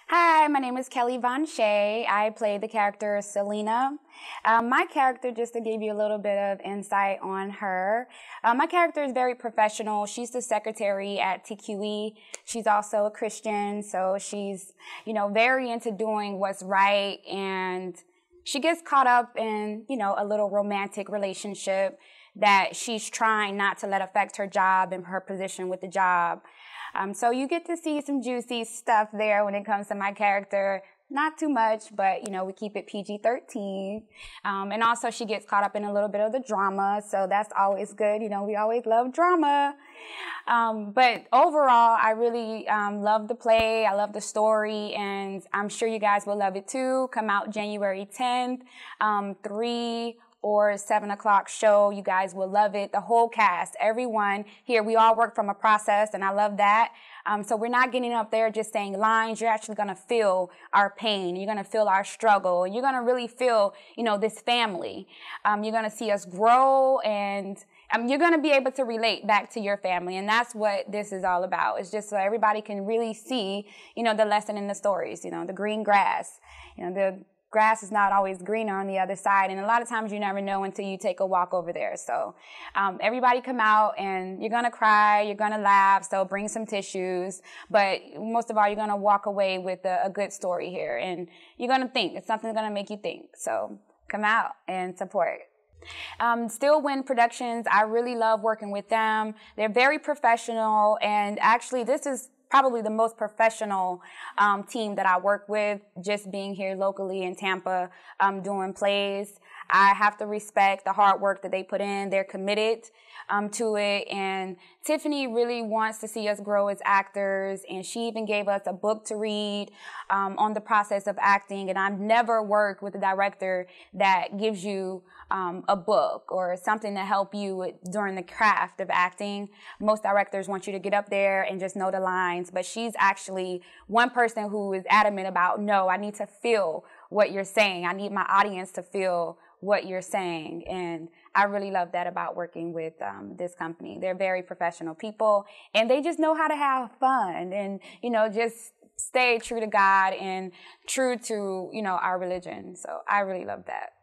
Hi, my name is Kelly Vonshay. I play the character Salena. My character, just to give you a little bit of insight on her, my character is very professional. She's the secretary at TQE. She's also a Christian, so she's, very into doing what's right, and she gets caught up in, a little romantic relationship that she's trying not to let affect her job and her position with the job. So you get to see some juicy stuff there when it comes to my character. Not too much, but, we keep it PG-13. And also she gets caught up in a little bit of the drama, so that's always good. We always love drama. But overall, I really love the play. I love the story, and I'm sure you guys will love it too. Come out January 10th, 3 or 7 o'clock show. You guys will love it. The whole cast, everyone here, we all work from a process, and I love that. So we're not getting up there just saying lines. You're actually going to feel our pain. You're going to feel our struggle. You're going to really feel, this family. You're going to see us grow, and you're going to be able to relate back to your family. And that's what this is all about. It's just so everybody can really see, the lesson in the stories, the green grass, the grass is not always greener on the other side, and a lot of times you never know until you take a walk over there. So everybody come out, and you're going to cry, you're going to laugh, so bring some tissues, but most of all, you're going to walk away with a good story here, and you're going to think. It's something that's going to make you think. So come out and support. StillWind Productions, I really love working with them. They're very professional, and actually this is probably the most professional team that I work with, just being here locally in Tampa doing plays. I have to respect the hard work that they put in. They're committed to it, and Tiffany really wants to see us grow as actors, and she even gave us a book to read on the process of acting, and I've never worked with a director that gives you a book or something to help you during the craft of acting. Most directors want you to get up there and just know the lines, but she's actually one person who is adamant about, no, I need to feel what you're saying. I need my audience to feel what you're saying, and I really love that about working with this company. They're very professional people, and they just know how to have fun and, just stay true to God and true to, our religion. So I really love that.